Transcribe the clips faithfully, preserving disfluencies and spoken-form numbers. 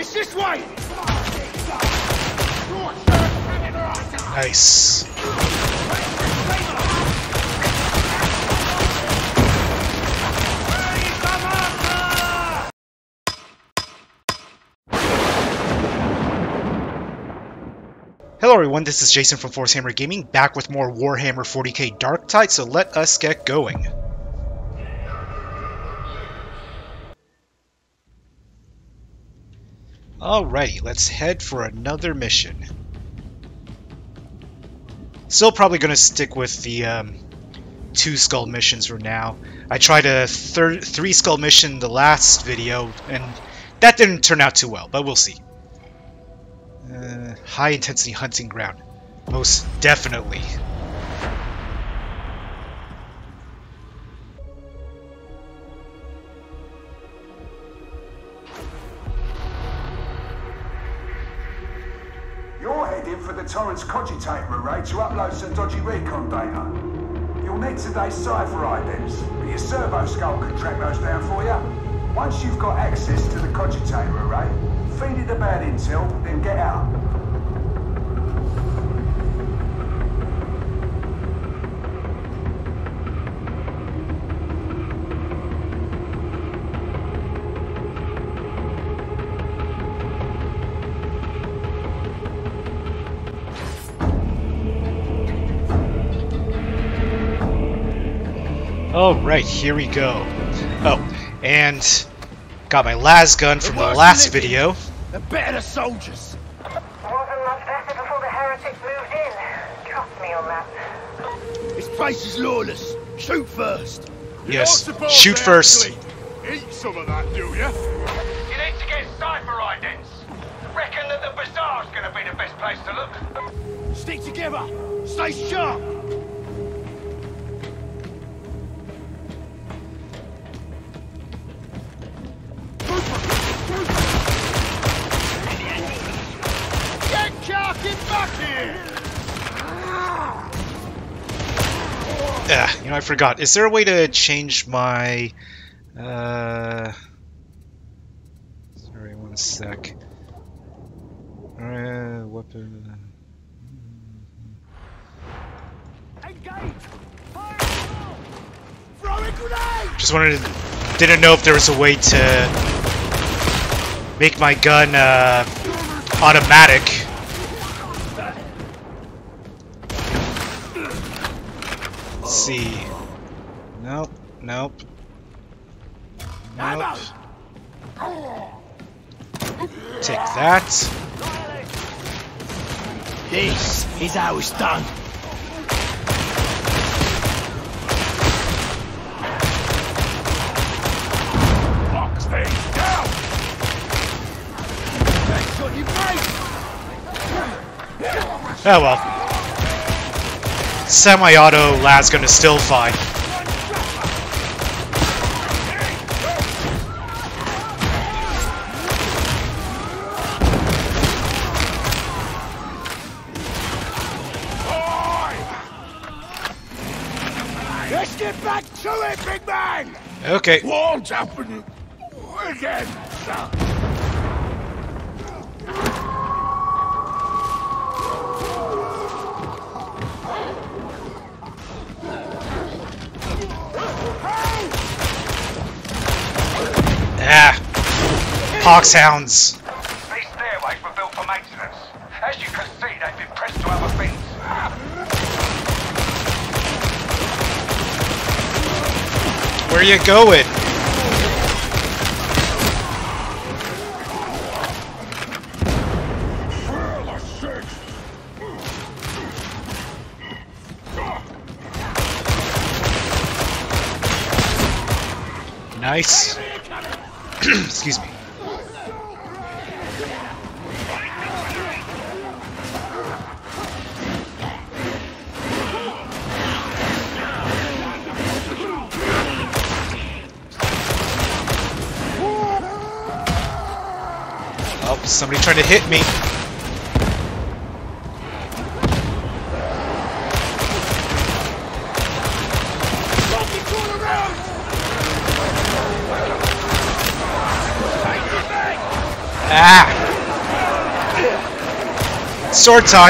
It's this way! Nice. Hello everyone, this is Jason from Forcehammer Gaming, back with more Warhammer forty K Darktide, so let us get going. Alrighty, let's head for another mission. Still probably going to stick with the um, two skull missions for now. I tried a third, three skull mission in the last video, and that didn't turn out too well, but we'll see. Uh, high intensity hunting ground. Most definitely. You're heading for the Torrens Cogitator array to upload some dodgy recon data. You'll need today's cipher idents, but your servo skull can track those down for you. Once you've got access to the Cogitator array, feed it about intel, then get out. Alright, here we go. Oh, and got my las gun from the last video. The better soldiers. Wasn't much better before the heretics moved in. Trust me on that. This place is lawless. Shoot first. Yes, shoot first. Eat some of that, do you? You need to get cipher idents. Reckon that the bazaar's gonna be the best place to look. Stick together. Stay sharp. Yeah, you know, I forgot. Is there a way to change my... Uh... Sorry, one sec. Uh, weapon... Just wanted to... Didn't know if there was a way to... make my gun, uh... automatic. Let's see. Nope. Nope. Nope. Take that. This is how it's done. Lock things down! That's what you Oh well. Semi-auto las gun is still fine. Let's get back to it, big man! Okay. Won't happen again, sir. Ah. Poxhounds. These stairways were built for maintenance. As you can see, they've been pressed to other things. Where you going? Nice. Excuse me. Oh, somebody trying to hit me. Ah! Sword time!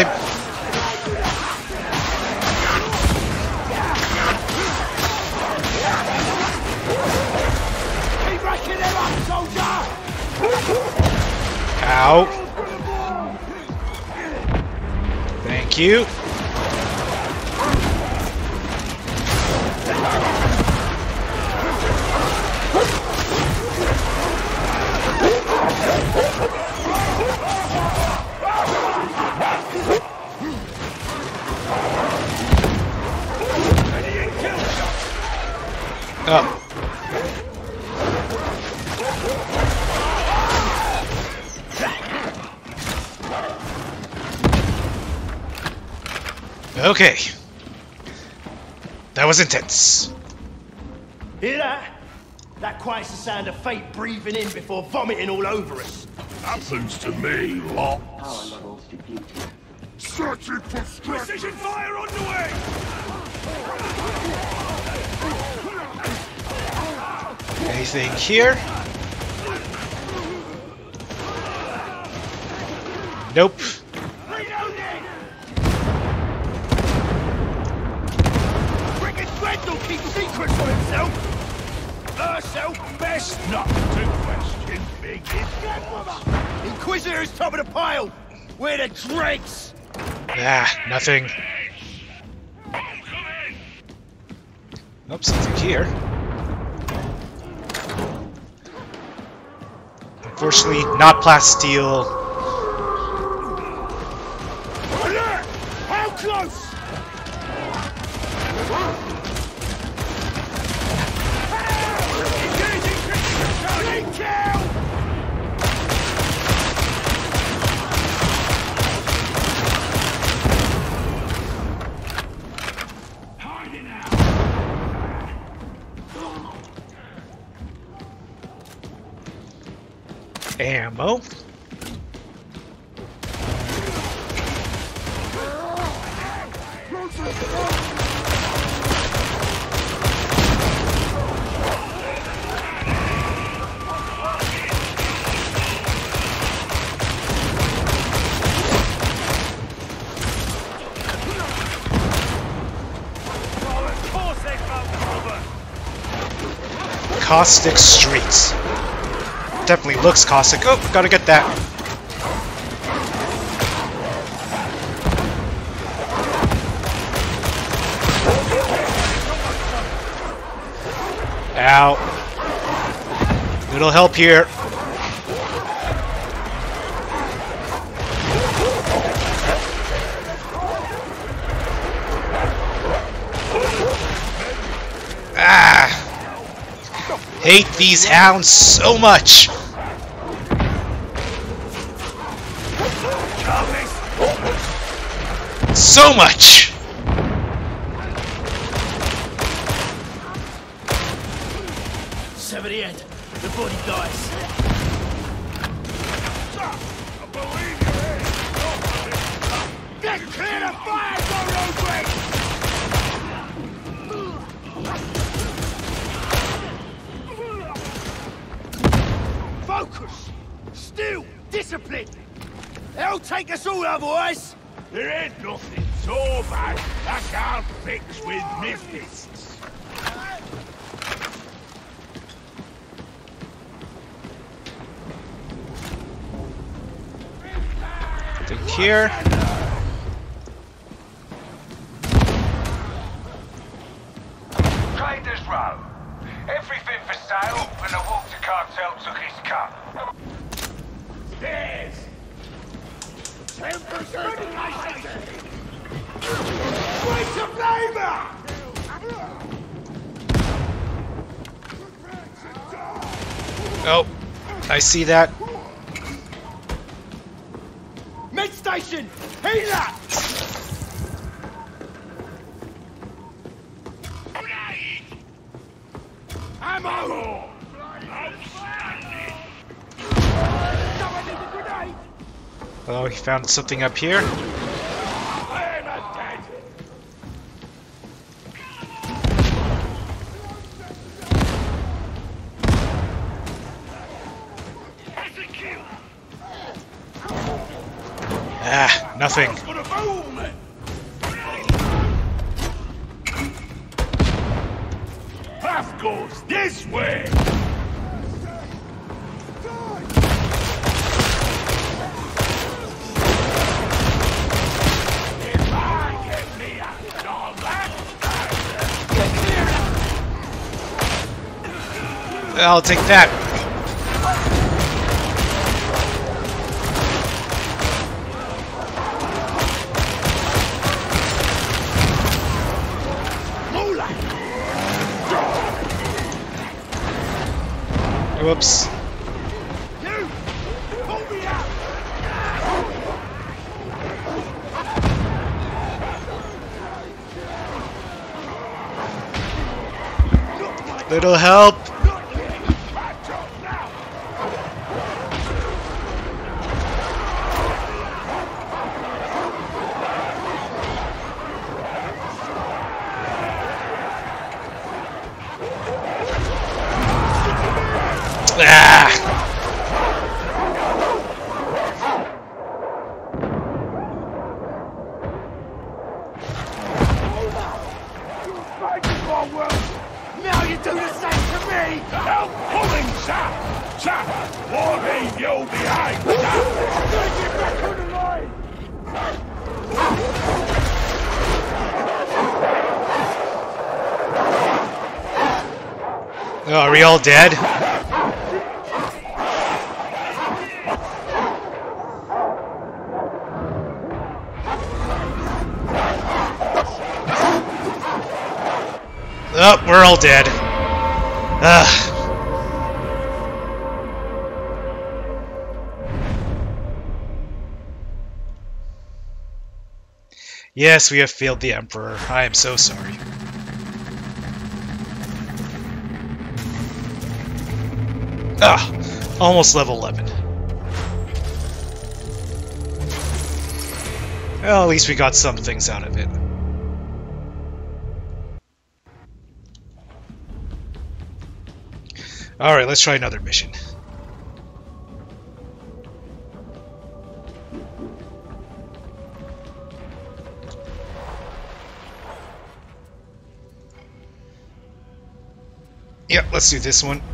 Keep racking them up, soldier! Ow! Thank you. Oh. Okay. That was intense. Hear that? That quiets the sound of fate breathing in before vomiting all over us. Happens to me lots. Searching for strength. Precision fire on the way! Anything here? Nope. Frickin' Grendel keeps secrets for himself! Herself best Not to question big influence. Inquisitor's top of the pile! We're the dregs! Ah, nothing. Nope, something here. Unfortunately, not plasteel. Alert! How close? Engaging critical target! Kill! Hiding out. Ammo. Caustic Street. Definitely looks caustic. Oh, gotta get that. Ow. Little help here. Ah. Hate these hounds so much. So much. Sever the head. The body dies. I believe you. Get clear of fire, Roderick! Focus! Still! Discipline! They'll take us all otherwise! There ain't nothing so bad I can't fix with me fists. Think here. Traders Row. Everything for sale, and the Walter cartel took his cut. There's ten percent Where's the flavor? Oh, I see that. Mid station! Healer! ammo! Outstanding! Oh, he found something up here. I'm a dead! Execute! Ah, nothing. For the boom! Path goes this way! If I get me a all that, I'll take that. Whoops. you! Pull me out! Little help. Patch up now! Ah. Now you do the same to me! Help pulling, sir! Sir! Or leave you behind, sir! Get back on the line! Oh, are we all dead? Oh, we're all dead. Ugh. Yes, we have failed the Emperor. I am so sorry. Ah, almost level eleven. Well, at least we got some things out of it. Alright, let's try another mission. Yep, let's do this one.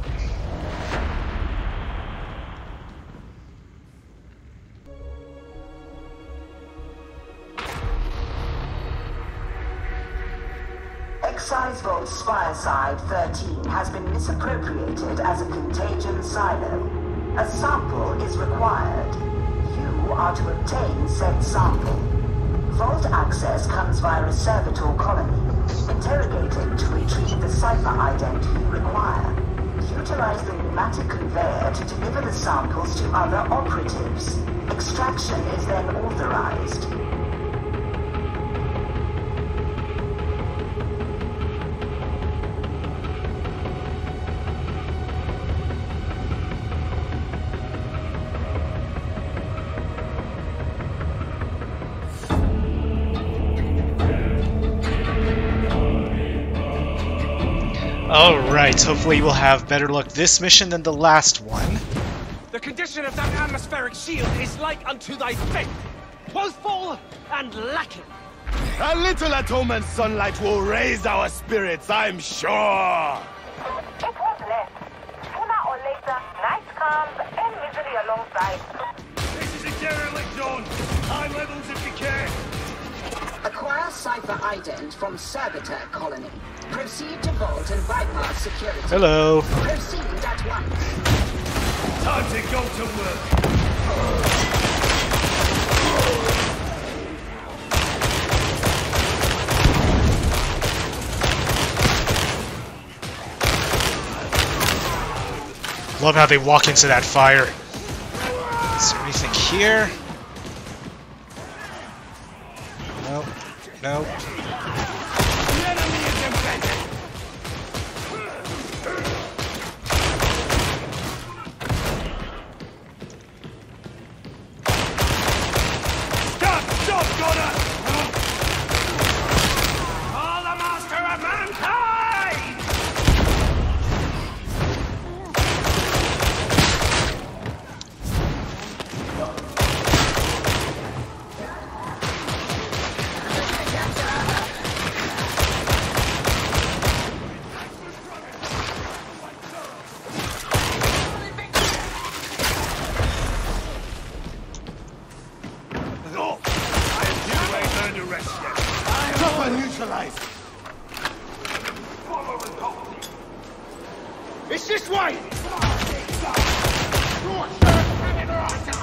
Excise Vault Spireside thirteen has been misappropriated as a contagion silo. A sample is required. You are to obtain said sample. Vault access comes via a servitor colony. Interrogating to retrieve the cipher ident you require. Utilize the pneumatic conveyor to deliver the samples to other operatives. Extraction is then authorized. Alright, hopefully we'll have better luck this mission than the last one. The condition of that atmospheric shield is like unto thy faith, woeful and lacking. A little at home and sunlight will raise our spirits, I'm sure. It was less. Sooner or later, night comes and misery alongside. This is a derelict zone! High levels of decay! Acquire cipher ident from servitor colony. Proceed to vault and bypass security. Hello. Proceed at once. Time to go to work! Love how they walk into that fire. Is there anything here? Nope. Nope. The enemy is embedded! Stop! Stop, Connor! Call the master of mankind!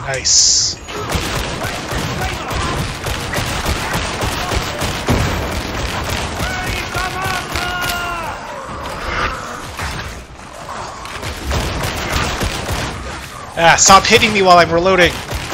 Nice. Ah, stop hitting me while I'm reloading.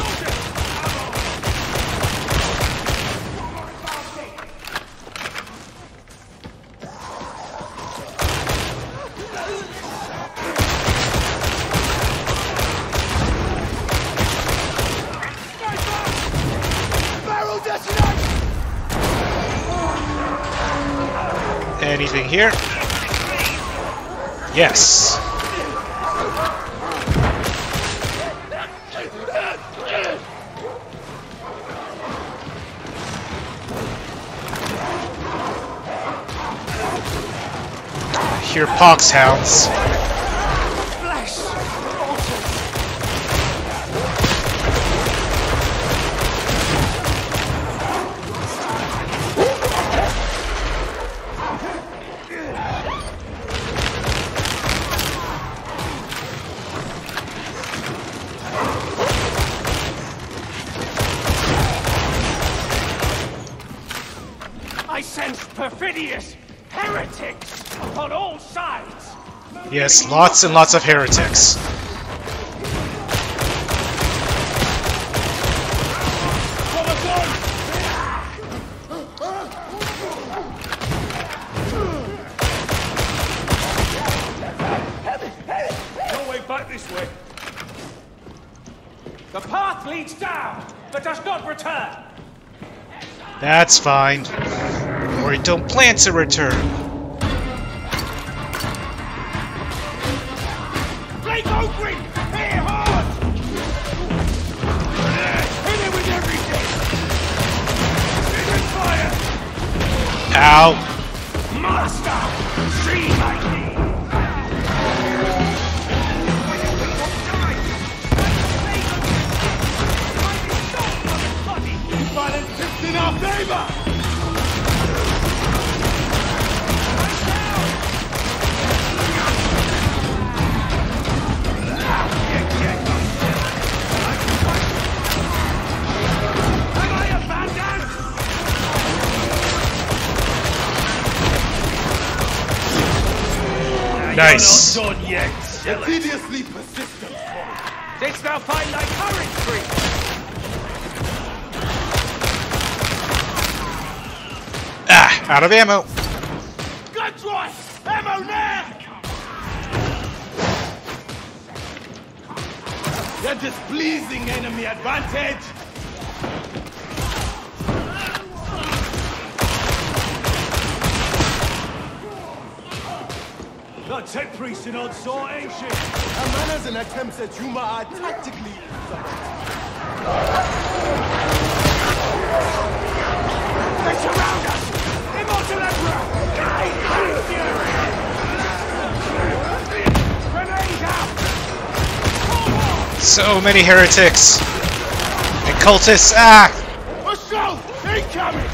Anything here? Yes. I hear pox hounds. I sense perfidious heretics on all sides. Yes, lots and lots of heretics. No way back this way. The path leads down, but does not return. That's fine. Or you don't plan to return. Break open! Hit it hard! Hit it with everything! Vision fire! Ow! Master! See my need! Violence is in our favor! Nice. You're not done yet. Tediously persistent. Didst thou find thy courage free? Ah, out of ammo. Guns right! Ammo now! You're displeasing enemy advantage. The tech priest in old saw, ain't she? Her manners and attempts at humor are tactically They surround us! Immortal Emperor! Grenade out! So many heretics. And cultists. Ah! assault incoming.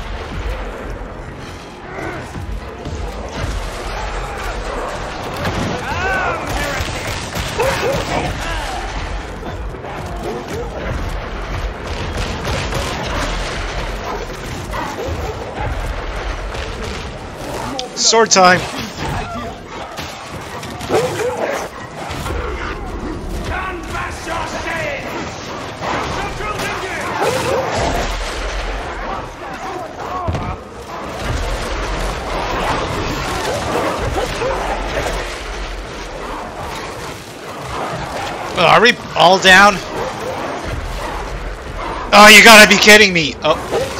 Sword time. Oh, are we all down? Oh, you gotta be kidding me. Oh.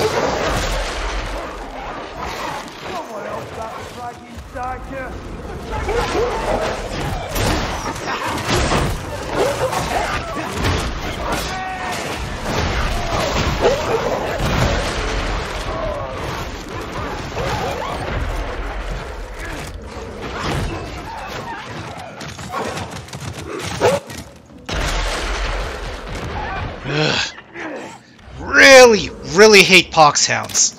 Ugh. Really, really hate pox hounds.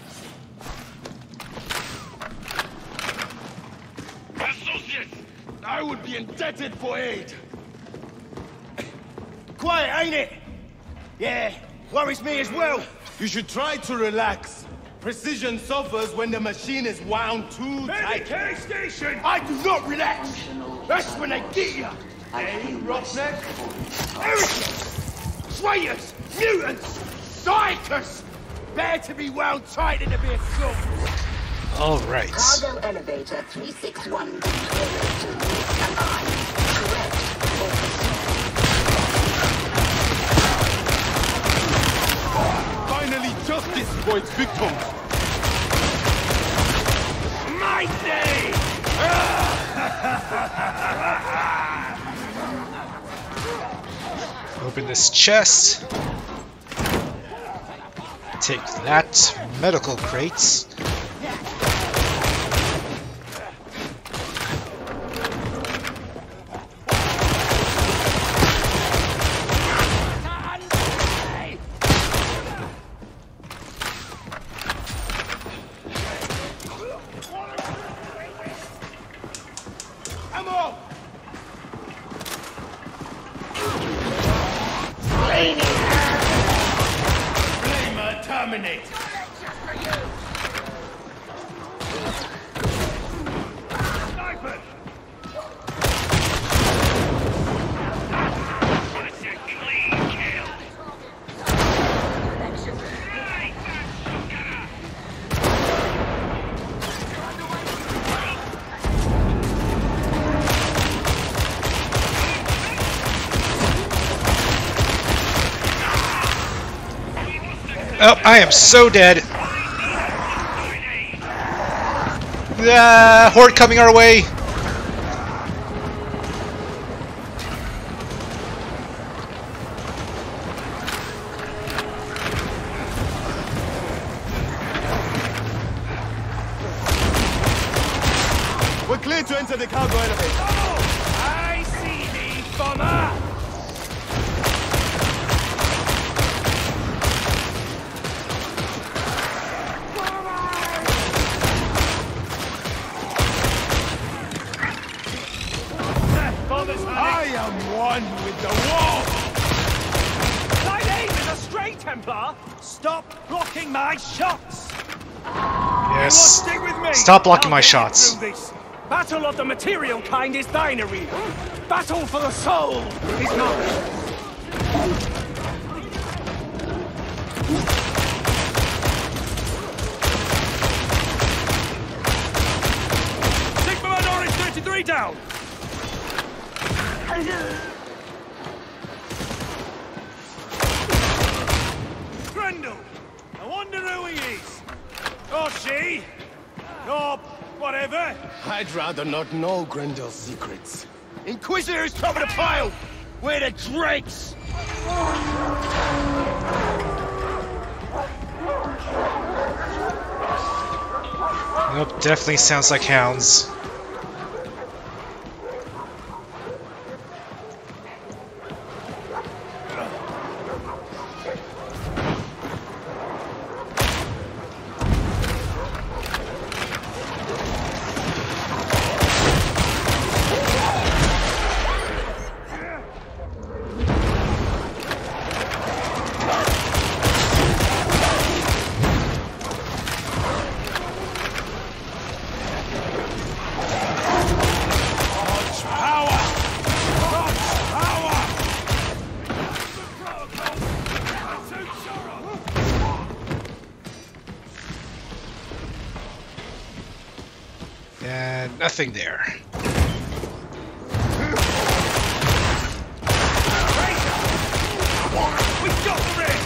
Associates, I would be indebted for aid. Quiet, ain't it? Yeah, worries me as well. You should try to relax. Precision suffers when the machine is wound too tight. Medicaid station! I do not relax. That's when they get you. Hey, roughneck. Heretics, traitors, mutants, psychers. Better to be wound tight than to be assaulted. All right. Cargo elevator three six one controller to combine. Correct. Finally, justice for its victims. My day! Open this chest. Take that. Medical crates. Ammo! Flamer terminate! Sniper! That's a clean kill. Oh, I am so dead. Ah, horde coming our way. We're clear to enter the cargo elevator. I see thee, bomber! I am one with the wall. My name is a Stray Templar. Stop blocking my shots. Yes. Stick with me. Stop blocking my I'll get you shots. through this. Battle of the material kind is binary. Battle for the soul is not. Sigma Minority thirty-three down. Grendel! I wonder who he is. Or she. Or whatever. I'd rather not know Grendel's secrets. Inquisitors top of the pile! We're the dregs! Nope, definitely sounds like hounds. And nothing there. We've got the ring.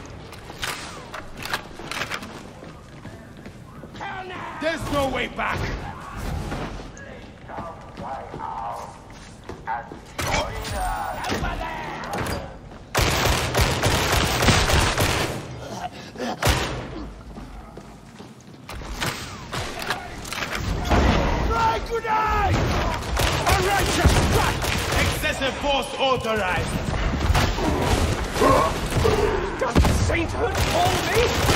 There's no way back. Grenade! A righteous strike! Excessive force authorized. Does sainthood call me?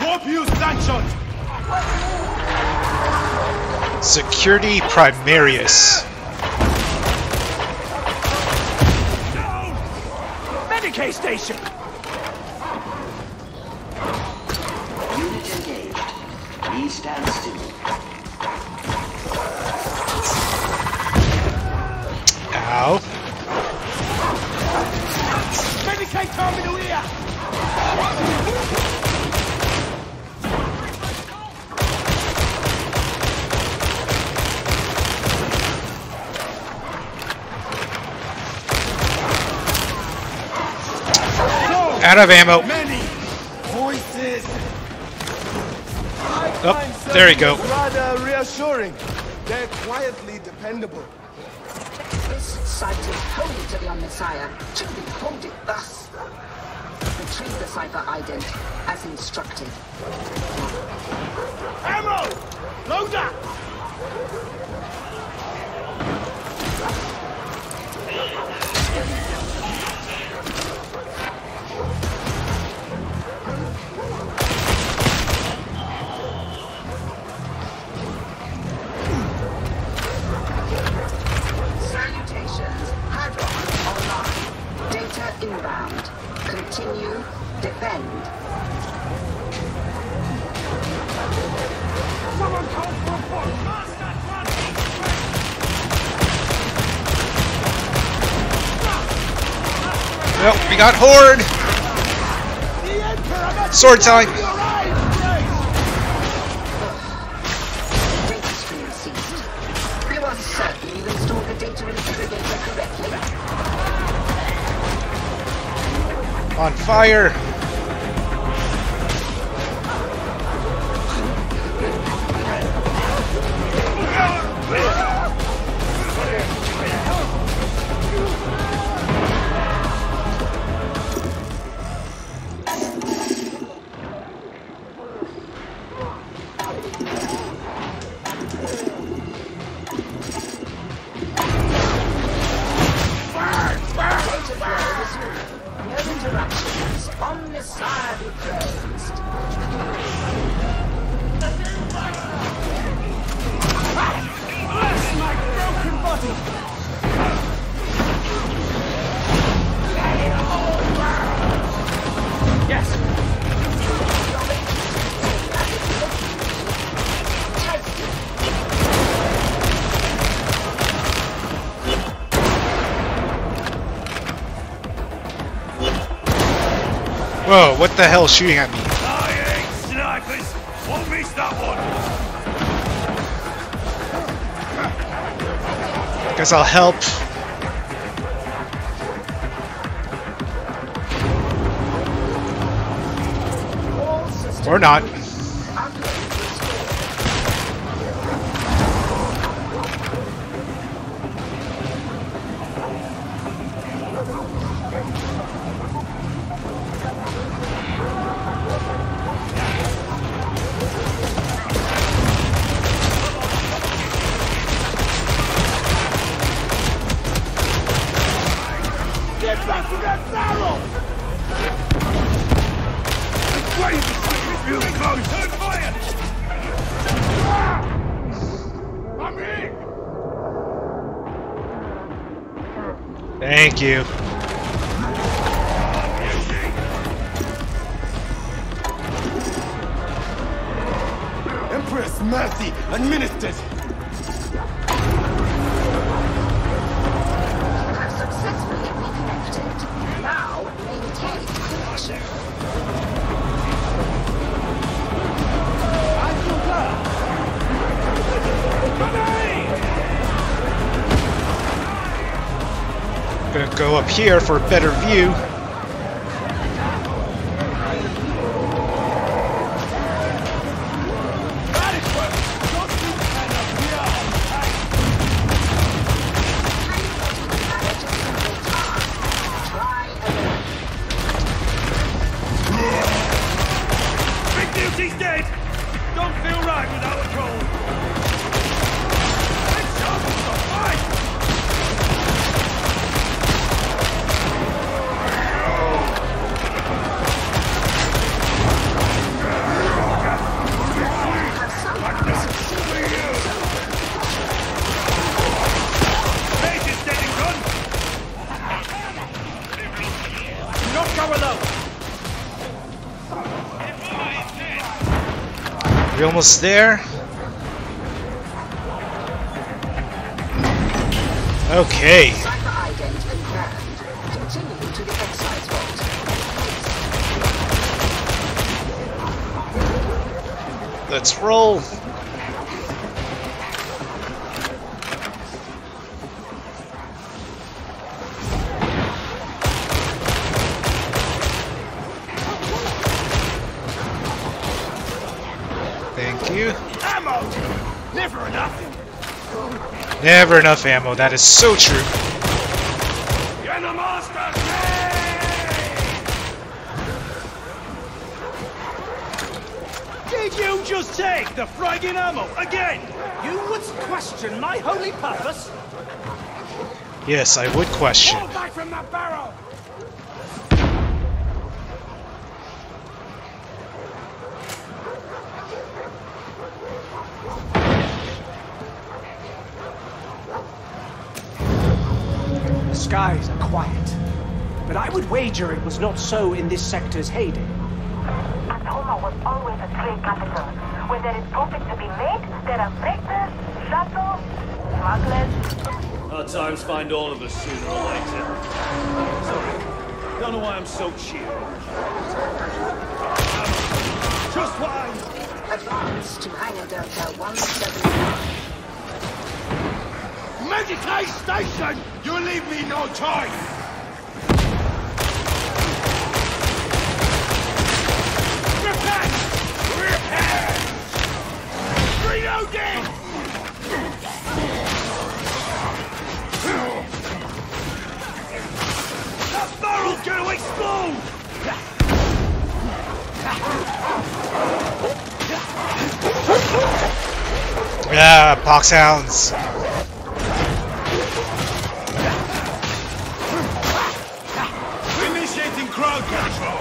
Scorpius gunshot! Security Primarius. Medicaid station! Unit engaged. Please stand still. Ow. Medicaid terminal here! Out of ammo. Many voices. Oh, there you go. Rather reassuring. They're quietly dependable. This site is holy to the Messiah. To behold it thus. Retrieve the cipher ident as instructed. Ammo! Load up! Salutations. Hadron online. Data inbound. Continue. Defend. Someone call for a boat! Well, we got Horde. Sword time. Data stream ceased. You are certain you installed the data interrogator correctly? On fire. No interruptions. Omnissiah be praised. Bless my broken body! Yes! Whoa, what the hell is shooting at me? I ain't snipers! Won't miss that one! Guess I'll help. Or not. Get back to that barrel! Wait! Really close! Turn fire! I'm here! Thank you. Empress mercy administered. Have successfully reconnected. Now maintain connection. Gonna go up here for a better view. Big Duty's dead! Don't feel right without a goal! Let's go for the fight! We're almost there. Okay. Cipher ident confirmed. Continue to the excise vault. Let's roll. Thank you. Ammo! Never enough! Never enough ammo, that is so true. You're the master! Did you just take the friggin' ammo again? You would question my holy purpose? Yes, I would question. Fall back from that barrel! The skies are quiet, but I would wager it was not so in this sector's heyday. Atoma was always a trade capital. When there is profit to be made, there are freighters, shuttles, smugglers. Our times find all of us sooner or later. Sorry, don't know why I'm so cheery. Just why? Advance to Hangar Delta one seven five. Meditate station! You leave me no choice! Repair! Repair! Reloading! That barrel's gonna explode! Yeah, box hounds. Initiating crowd control!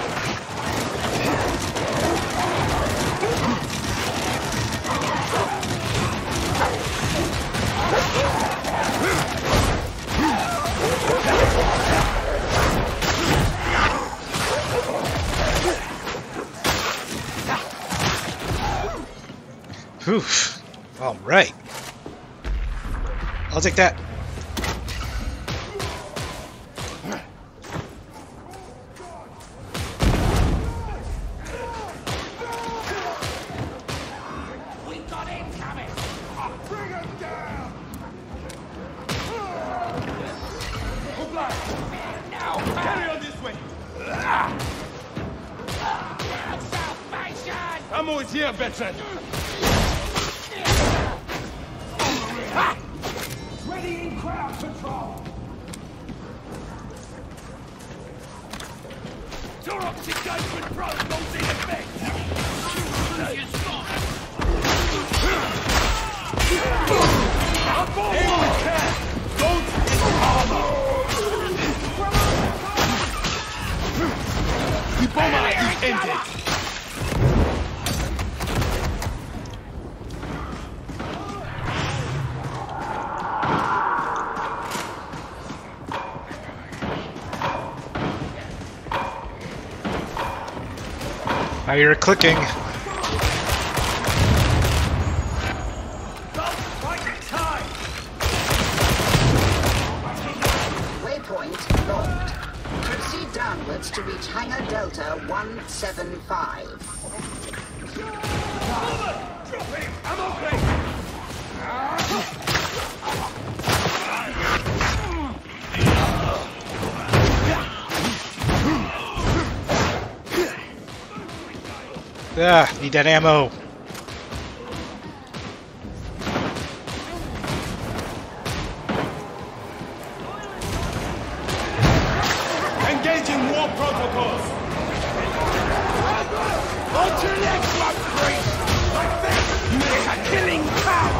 Oof. All right. I'll take that. We got it coming! Bring him down! Now, carry on this way! Ammo is here, veteran! Ready in crowd control! Durox engagement protocols in effect! Aboard! Aim with care! Don't hit armor! The bomber is ended! Now you're clicking. Waypoint locked. Proceed downwards to reach Hangar Delta one seven five. Drop him! I'm okay! Ah, need that ammo. Engaging war protocols! On to the next one, priest! Like this! It's a killing power!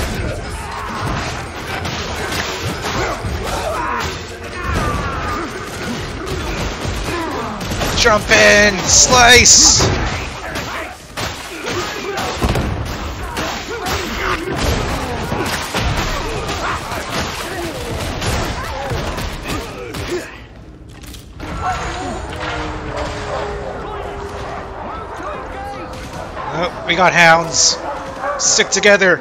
Jump in! Slice! Oh, we got hounds. Stick together.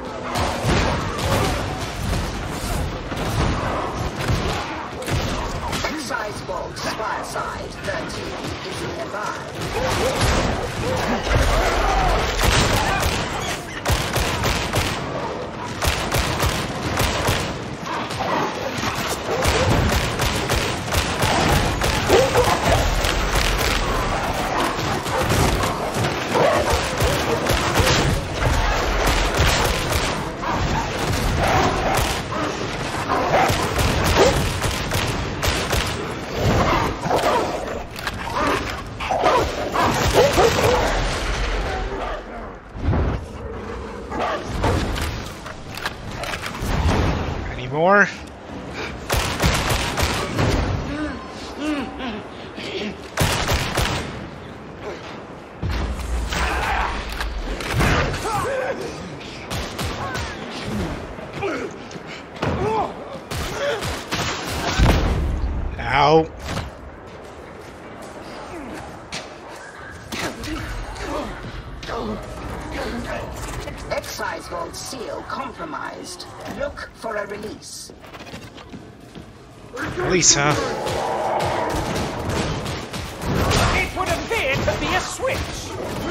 Excise vault Spireside thirteen is nearby. Any more? Ow. Excise vault seal compromised. Look for a release. Release, huh? It would appear to be a switch.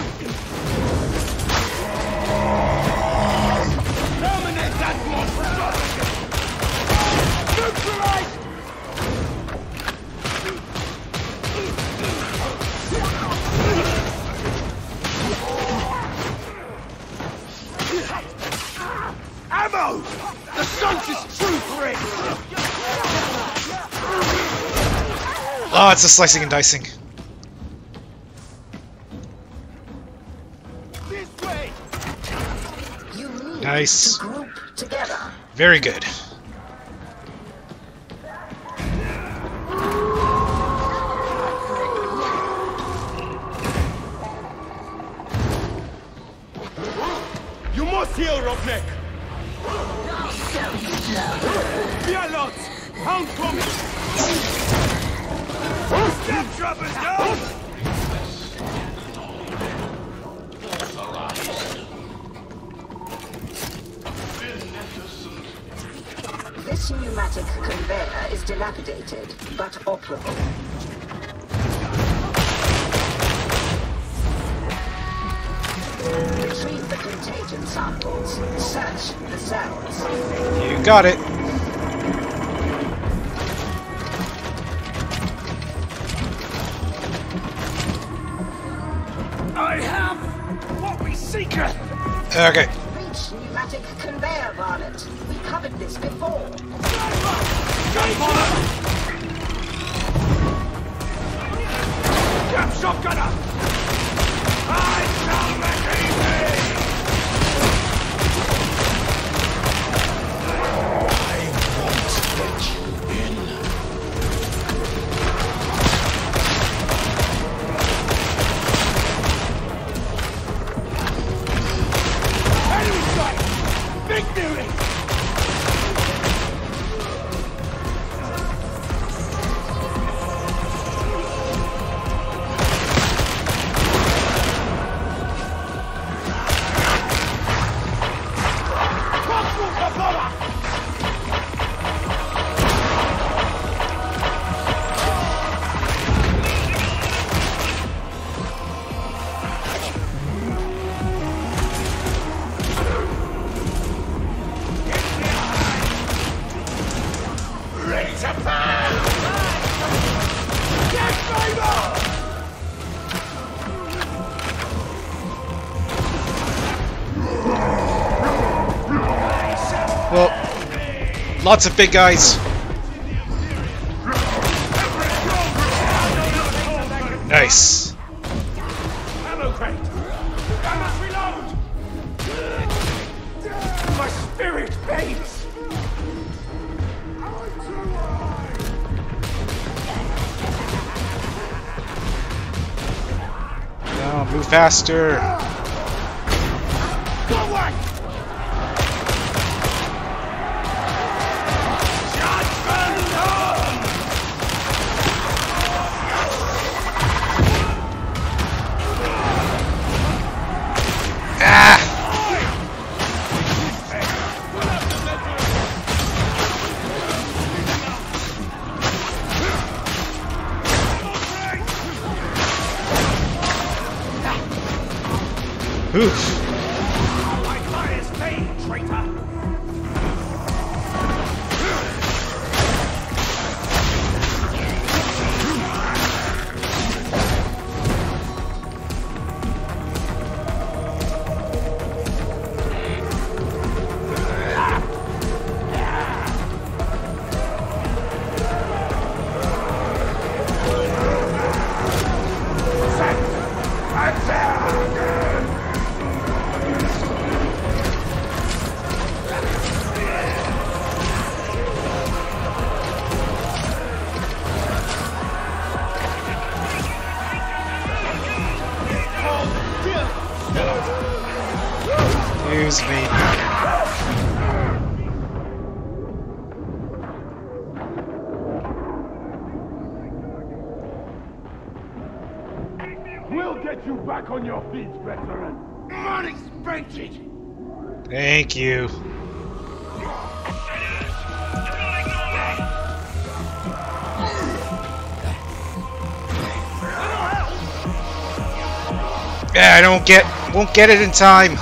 Terminate that monster! Neutralize! Ammo! The soldiers' truth ring! Oh, it's a slicing and dicing. This way! You need Nice. to group together. Very good. You must heal, Roughneck! Fear not! Hound coming! Step trappers down! This pneumatic conveyor is dilapidated, but operable. Retrieve the contagion samples. Search the cells. You got it. I have what we seek. Okay. Reach pneumatic conveyor varlet. We covered this before. Grab shotgunner. I shall retrieve thee. Enemy sight! Victory! Ready to pound! Get favor! Well, lots of big guys. Nice. Ammo crate. I must reload. My spirit fades. No, move faster. Go away! Oof. My fire's fade, traitor! Excuse me. We'll get you back on your feet, veteran. Money spent it. Thank you. Yeah, I don't get, won't get it in time.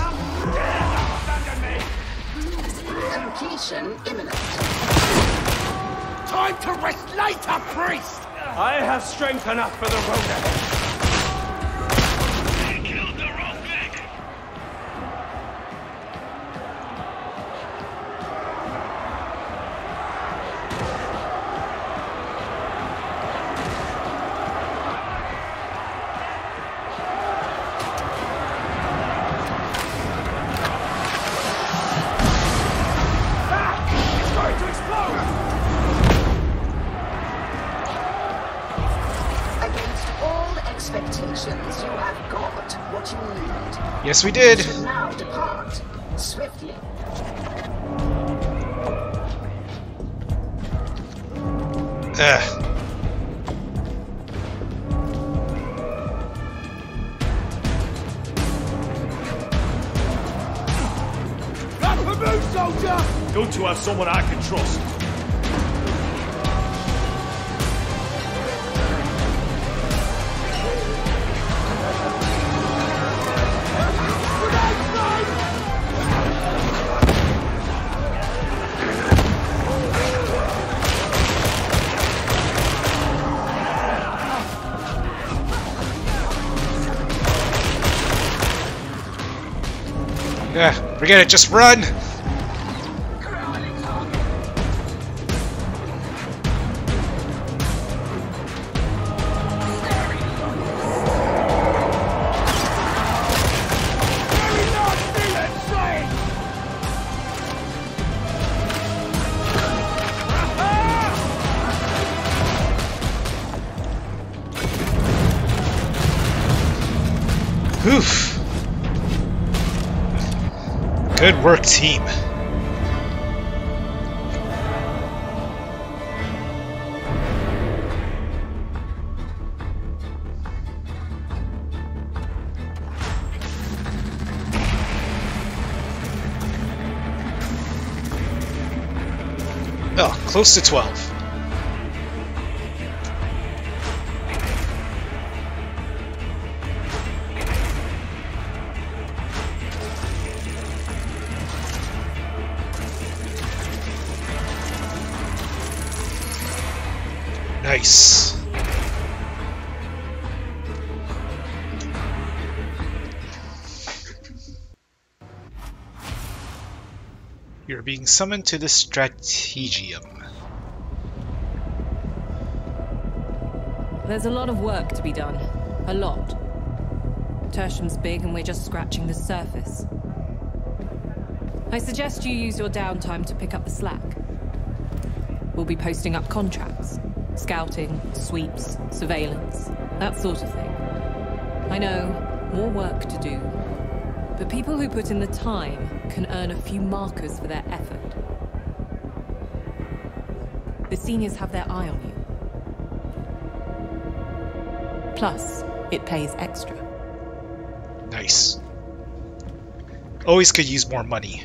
Completion imminent. Time to rest later, priest! I have strength enough for the road ahead. They killed the wrong thing. It's going to explode! Against all expectations, you have got what you need. Yes, we did. You should now depart swiftly. Ugh. Up a move, soldier! Don't you have someone I can trust? Yeah, forget it, just run! Oof. Good work, team. Oh, close to twelve. Nice. You're being summoned to the Strategium. There's a lot of work to be done. A lot. Tertium's big and we're just scratching the surface. I suggest you use your downtime to pick up the slack. We'll be posting up contracts. Scouting, sweeps, surveillance, that sort of thing. I know, more work to do. But people who put in the time can earn a few markers for their effort. The seniors have their eye on you. Plus, it pays extra. Nice. Always could use more money.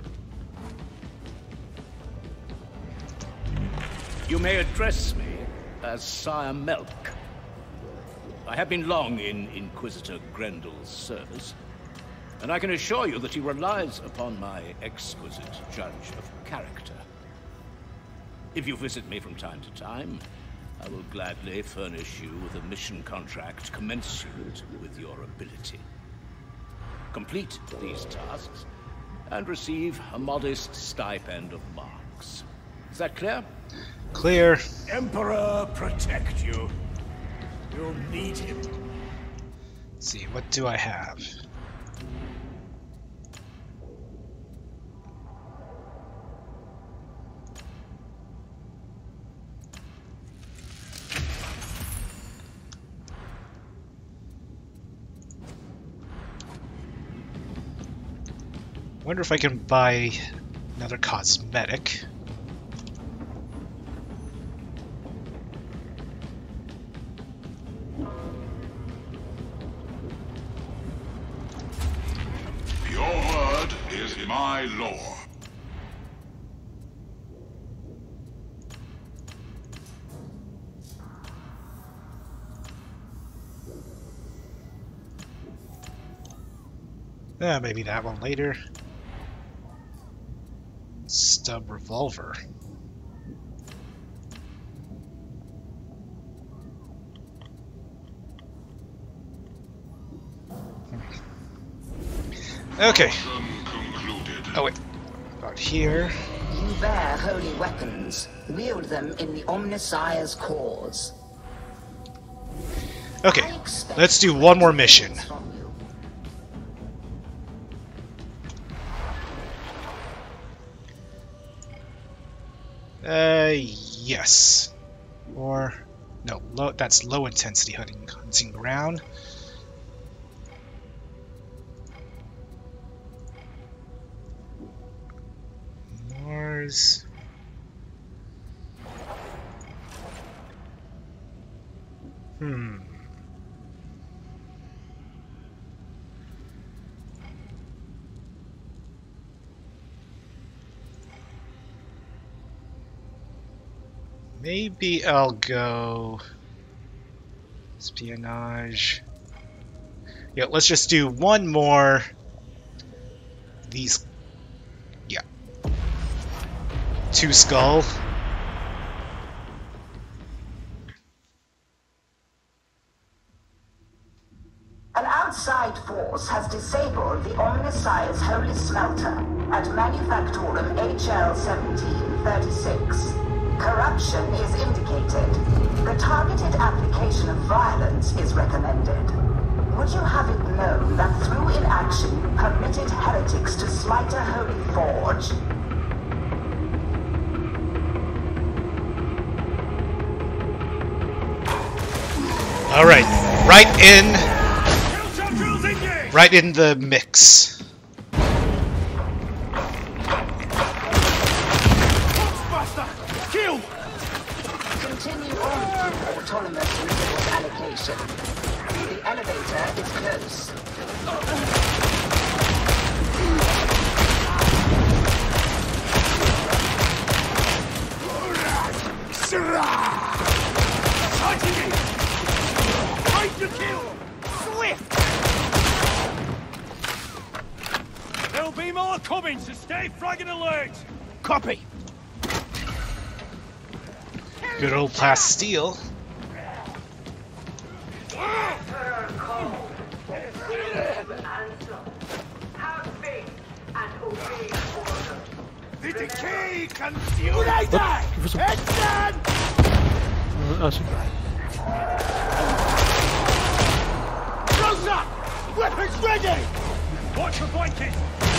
You may address me as Sire Melk. I have been long in Inquisitor Grendel's service, and I can assure you that he relies upon my exquisite judge of character. If you visit me from time to time, I will gladly furnish you with a mission contract commensurate with your ability. Complete these tasks, and receive a modest stipend of marks. Is that clear? Clear. Emperor protect you. You'll need him. Let's see, what do I have? Wonder if I can buy another cosmetic. Your word is my law. Yeah, maybe that one later. Stub revolver. Okay. Oh wait. About here. You bear holy weapons. Wield them in the Omnissiah's cause. Okay. Let's do one more mission. Uh, yes. Or, no, low, that's low intensity hunting, hunting ground. Mars. Hmm. Maybe I'll go espionage. Yeah, let's just do one more. These, yeah, two skull. An outside force has disabled the Omnissiah's holy smelter at Manufactorum H L seventeen thirty-six. Corruption is indicated. The targeted application of violence is recommended. Would you have it known that through inaction you permitted heretics to smite a holy forge? Alright, right in... Right in the mix. Continue on through autonomous resource allocation. The elevator is close. Targeting! Fight to kill! Swift! There'll be more coming, so stay fragging alert! Copy! Good old Plasteel. The decay consumes that! Headstand! Ah, sì. Close up! Weapons ready! Watch your blanket!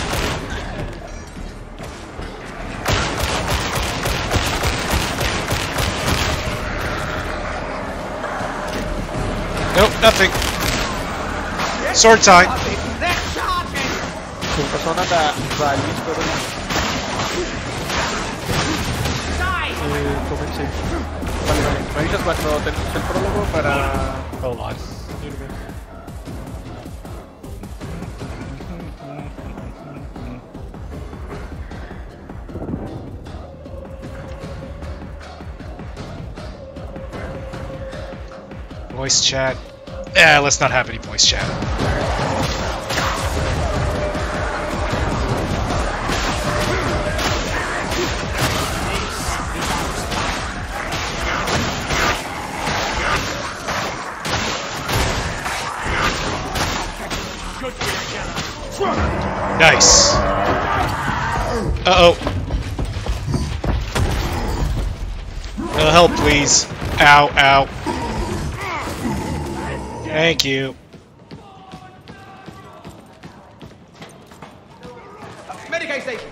Nope, nothing. Sword time. Sono persona da sbagli, spero di... Eh, come sì. Vale, vale. Me avisas cuando tenemos el prólogo para... Hold on. Voice chat. Yeah, let's not have any voice chat. Nice. Uh-oh. Uh, help, please. Ow, ow. Thank you. Medicaid station.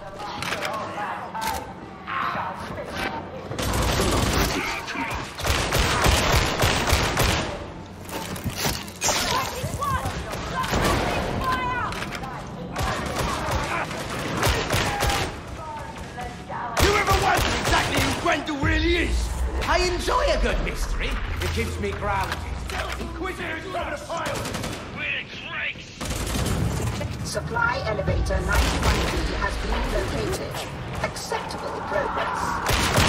Grendel really is. I enjoy a good mystery. It keeps me grounded. Inquisitor's got a pile. We're freaks. Supply elevator ninety-one B has been located. Acceptable progress.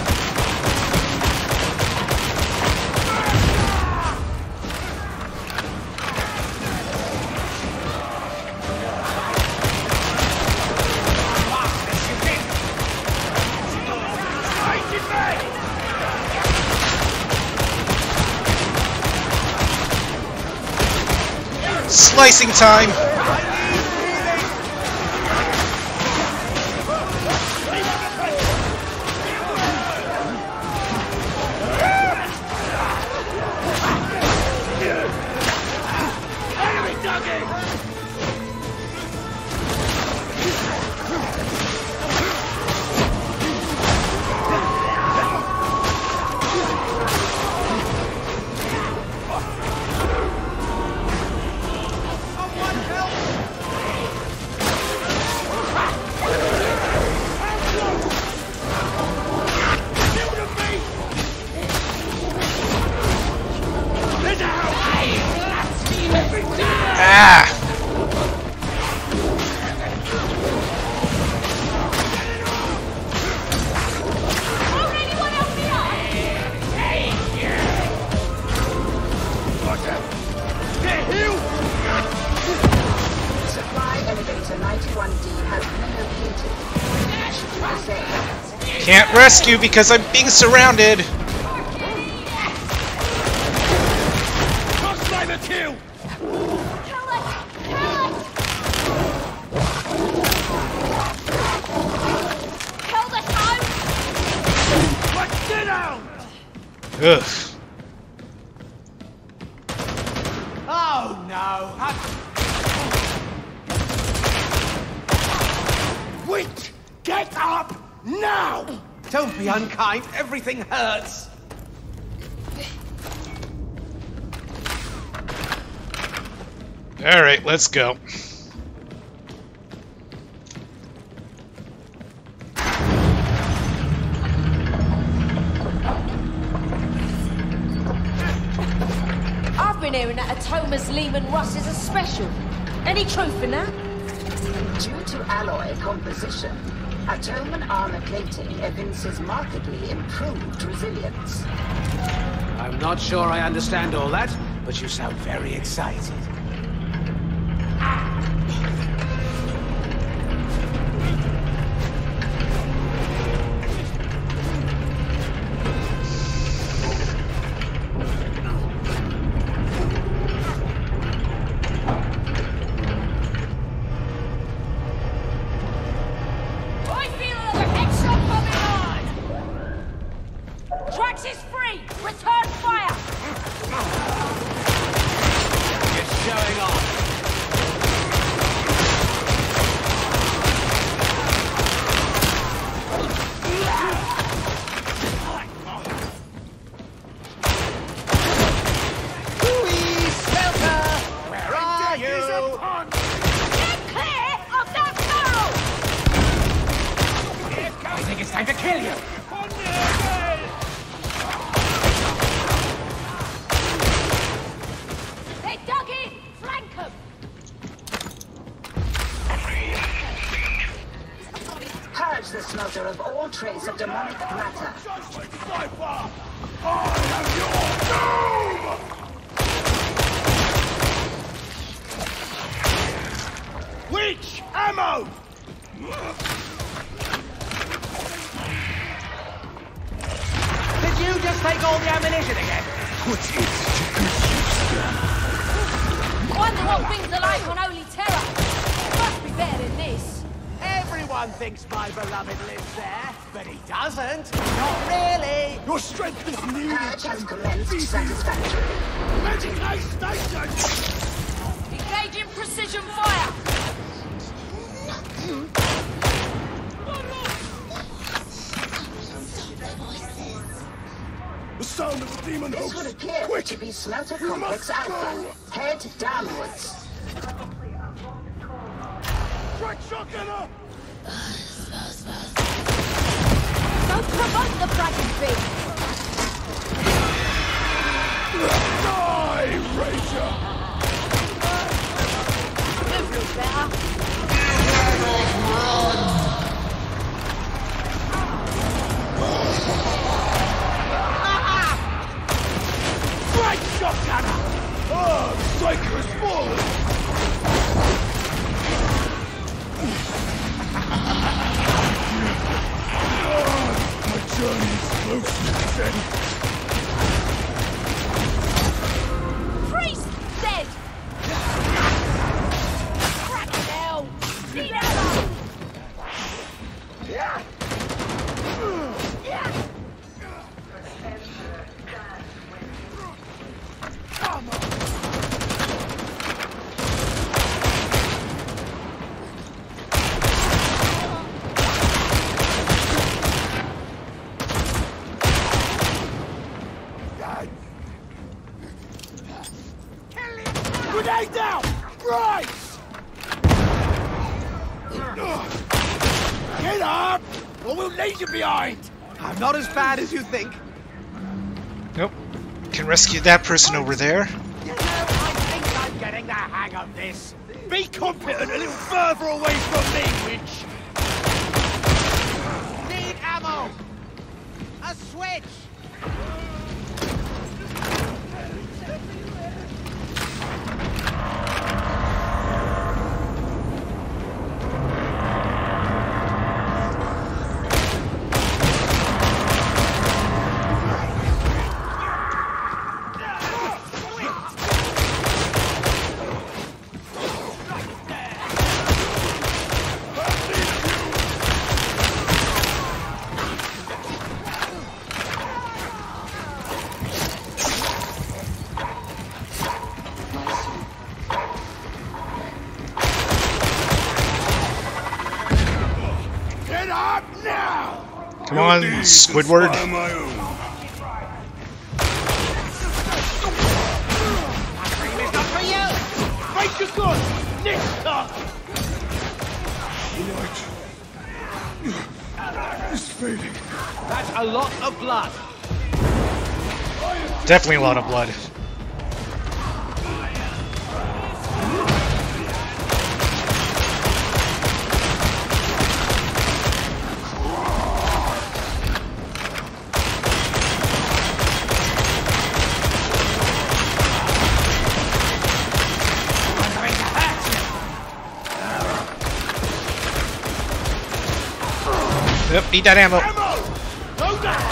Slicing time! Ah! Supply elevator ninety-one D has relocated. Can't rescue because I'm being surrounded. Crossfire kill. Ugh. Oh no! I... Wait! Get up now! Don't be unkind. Everything hurts. All right, let's go. I've been hearing that Atoma's Lehman Russ is a special. Any truth in that? Due to alloy composition, Atoman armor plating evinces markedly improved resilience. I'm not sure I understand all that, but you sound very excited. Time to kill you! They dug in! Flank them! Purge the smelter of all trace of demonic matter. I am your doom! Put it to good use then. Wonder what things are like on Holy Terror. Must be better than this. Everyone thinks my beloved lives there, but he doesn't. Not really. Your strength is needed. Has commenced satisfactory. Medicaid station! Engaging precision fire. The sound of the demon This host. would appear Quick! to be Smelter You Complex must Alpha. go. Head downwards. Strike shotgunner! Don't provoke the dragon beast. Die, Ranger! You feel better. Strike shotgunner! Oh, the striker is fallen! Oh, my journey is close to its end. Priest dead. Cracking hell. Need ammo. Yeah. Yeah. Come on. Grenade down! Right! Get up! Or we'll leave you behind! I'm not as bad as you think. Nope. Can rescue that person over there. You know, I think I'm getting the hang of this. Be competent a little further away from me, witch! Need ammo! A switch! Get up now! Come on, Squidward. It's not for you! Make your good! Next time! Light is fading. That's a lot of blood. Definitely a lot of blood. Yep, need that ammo. Go down!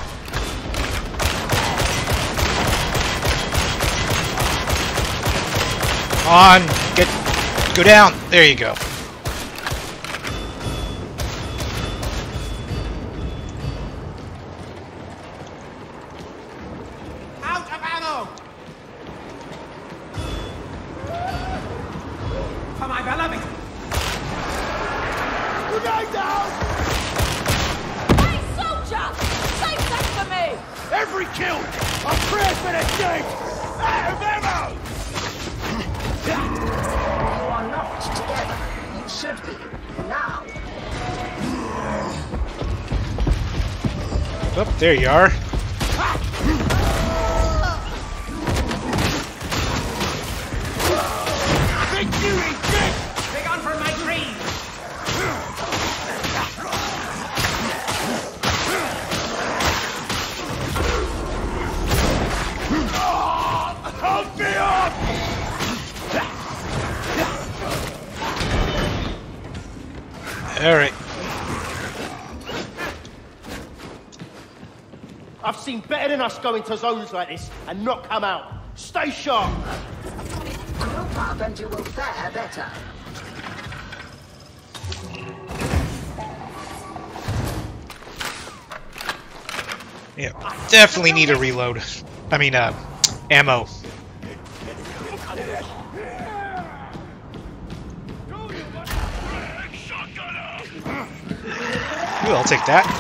On, get, go down. There you go. Out of ammo! For my beloved! Grenade down! Hey, soldier! Save that for me! Every kill! A prayer for the dead! Out of ammo! You are not together. You should be. Now. Oh, there you are. Big Dewey, dead! Big on for my dreams! Help me up! Alright. I've seen better than us go into zones like this and not come out. Stay sharp. Group up and you will fare better. Yeah, definitely need a reload. I mean, uh, ammo. Ooh, I'll take that.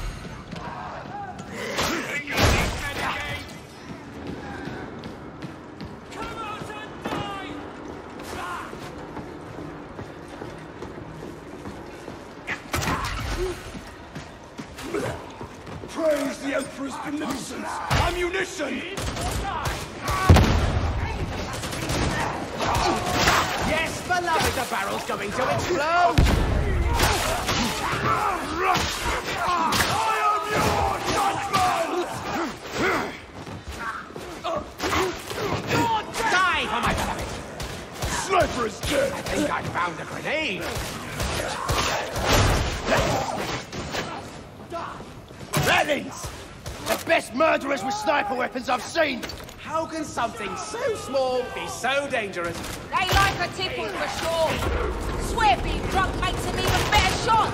Praise the Emperor's beneficence! Ammunition! Yes, beloved, the barrel's going to explode! I am your judgment! Die for my beloved! Sniper is dead! I think I found a grenade! Ratlins! The best murderers with sniper weapons I've seen! How can something so small be so dangerous? They like a tipple for sure. Swear being drunk makes them even better shots.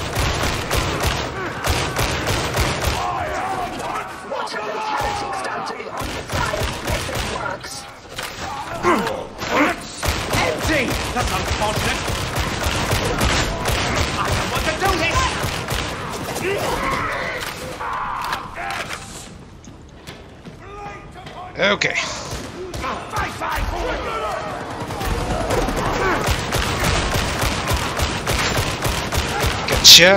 What have the heretics done to the undefiled method works? Empty! That's unfortunate. I don't want to do this! Okay. Gotcha.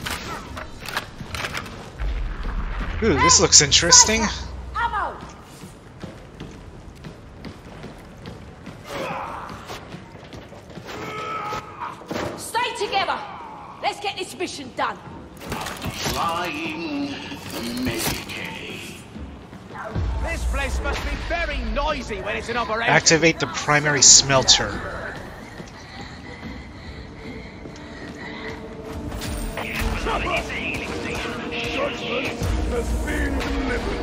Ooh, this looks interesting. Ammo! Stay together. Let's get this mission done. Flying Medicaid. This place must be very noisy when it's in operation. Activate the primary smelter. Judgment has been delivered.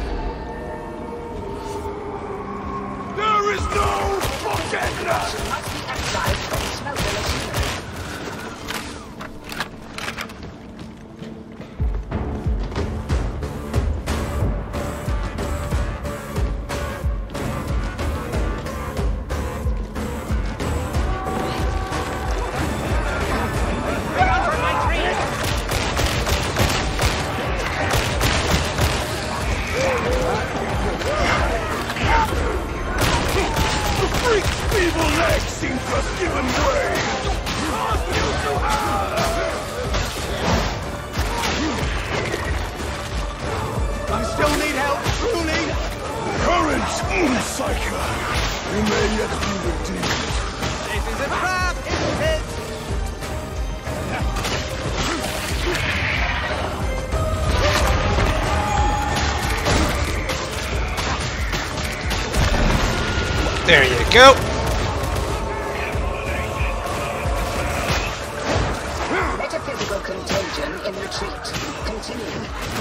There is no forgiveness! Must be excised from smelter machinery. Evil legs seem to have given way! I still need help, truly! Courage, Psycho! You may yet be redeemed. This is a trap, isn't it? There you go. Metaphysical contagion in retreat. Continue.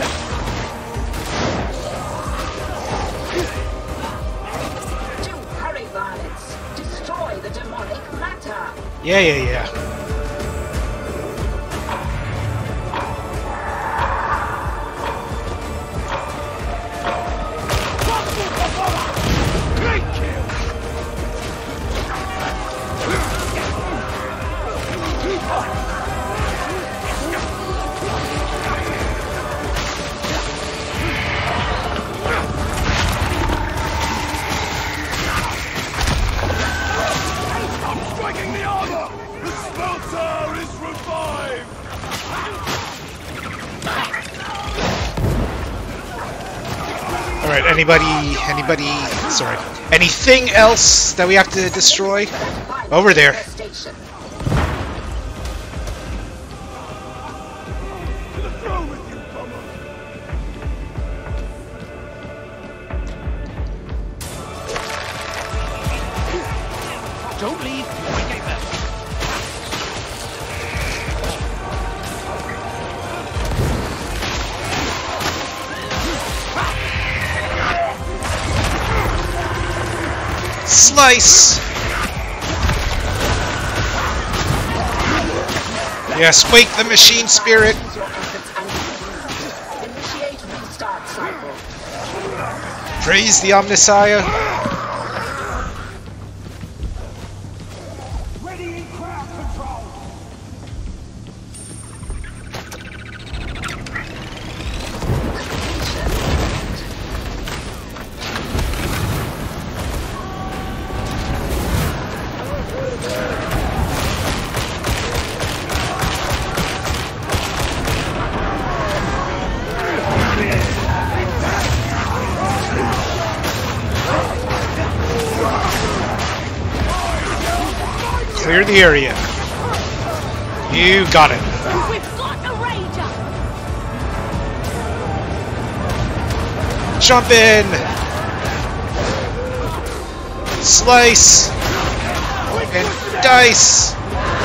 Do hurry, violence. Destroy the demonic matter. Yeah, yeah, yeah. Striking the armor! The smelter is revived! Alright, anybody, anybody, sorry. Anything else that we have to destroy? Over there. Station. Don't leave. I get that. Slice! Yes, wake the machine spirit! Praise the Omnissiah! Clear the area. You got it. We've got a Ranger. Jump in. Slice. And dice.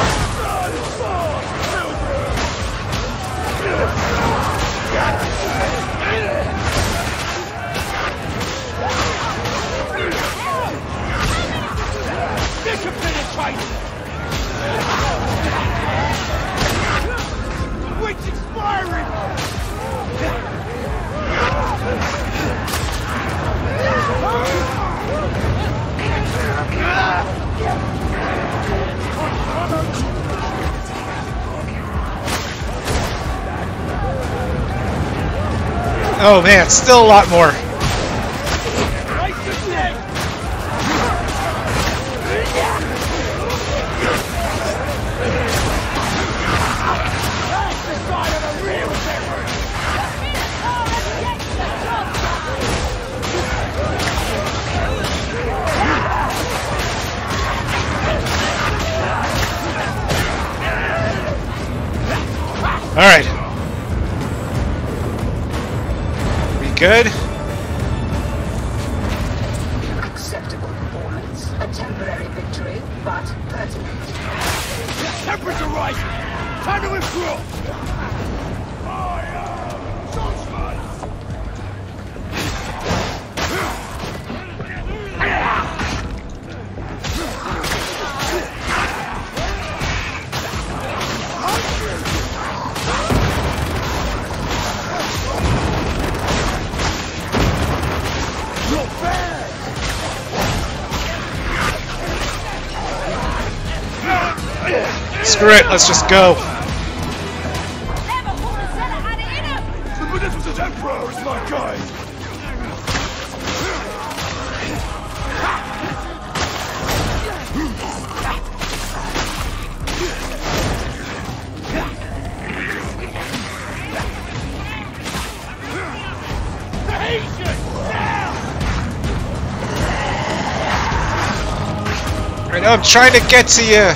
Oh man, still a lot more. All right. We good? Acceptable performance. A temporary victory, but pertinent. Temperature rising! Time to withdraw! Screw it, let's just go. But this was his emperor, is my guy! I know I'm trying to get to you.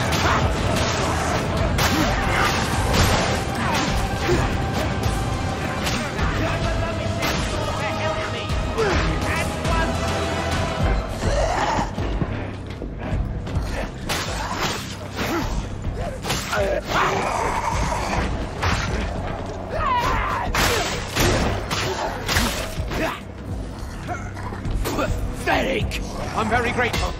Pathetic! I'm very grateful.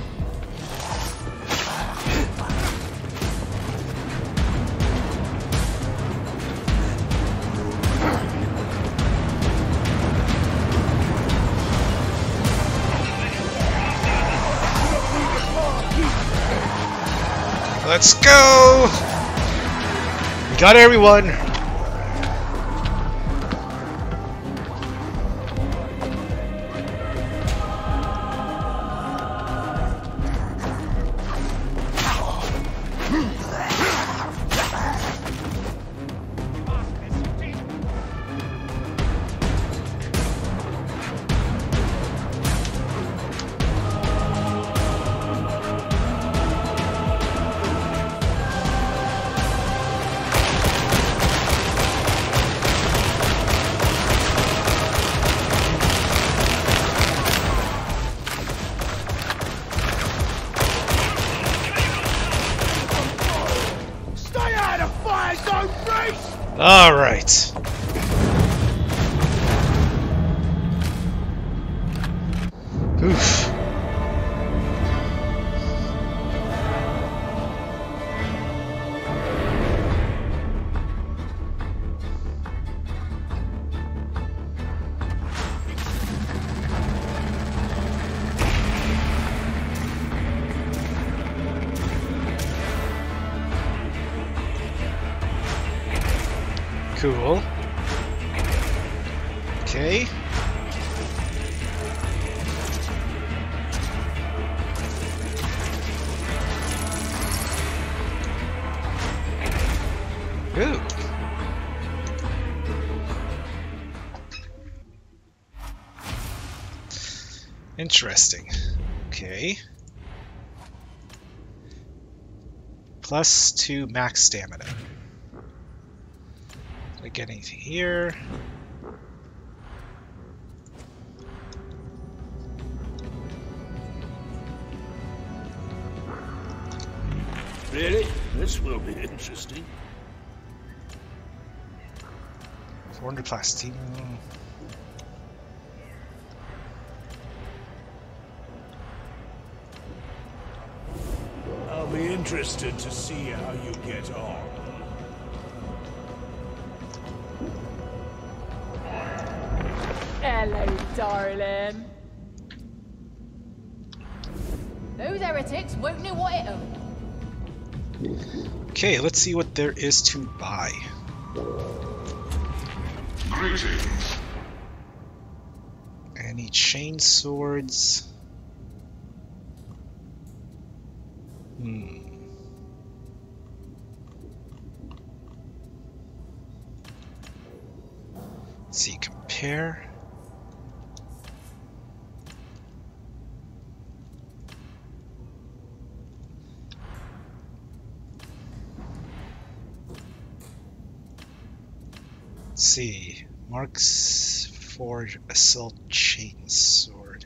Let's go! We got everyone! All right. Oof. Cool. Okay. Ooh. Interesting. Okay. Plus two max stamina. Did I get anything here? Really? This will be interesting. four hundred plastic. I'll be interested to see how you get on. Hello, darling. Those heretics won't know what hit them. Okay, let's see what there is to buy. Greetings. Any chain swords? Hmm. Let's see, compare. Let's see. Mark's Forge Assault Chain Sword.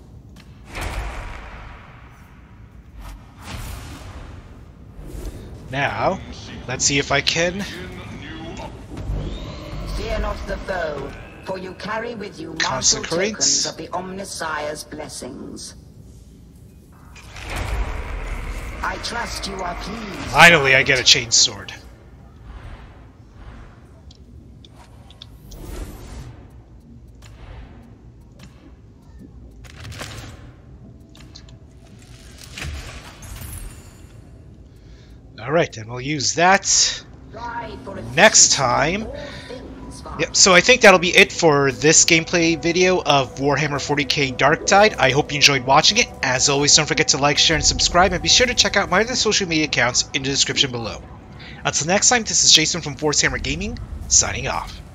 Now, let's see if I can. Fear not the foe, for you carry with you martial tokens of the Omnissiah's blessings. I trust you are pleased. Finally, I get a chain sword. Alright, then we'll use that next time. Yep, so I think that'll be it for this gameplay video of Warhammer forty K Darktide. I hope you enjoyed watching it. As always, don't forget to like, share, and subscribe, and be sure to check out my other social media accounts in the description below. Until next time, this is Jason from Force Hammer Gaming, signing off.